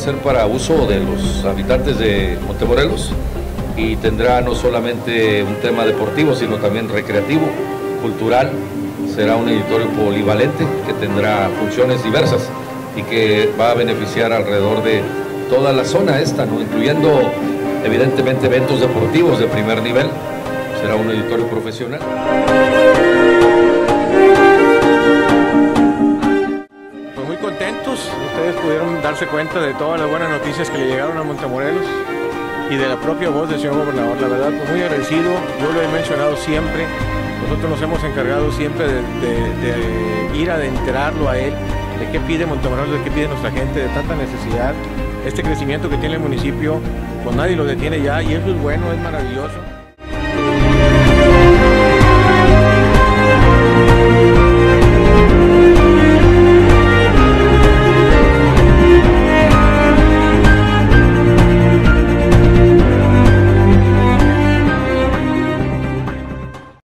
ser para uso de los habitantes de Montemorelos y tendrá no solamente un tema deportivo, sino también recreativo, cultural. Será un auditorio polivalente que tendrá funciones diversas y que va a beneficiar alrededor de toda la zona esta, ¿no? Incluyendo evidentemente eventos deportivos de primer nivel. Será un auditorio profesional. Pues muy contentos, ustedes pudieron darse cuenta de todas las buenas noticias que le llegaron a Montemorelos y de la propia voz del señor gobernador. La verdad, pues muy agradecido, yo lo he mencionado siempre, nosotros nos hemos encargado siempre de ir a enterarlo a él, de qué pide Montemorelos, de qué pide nuestra gente, de tanta necesidad. Este crecimiento que tiene el municipio, pues nadie lo detiene ya y eso es bueno, es maravilloso.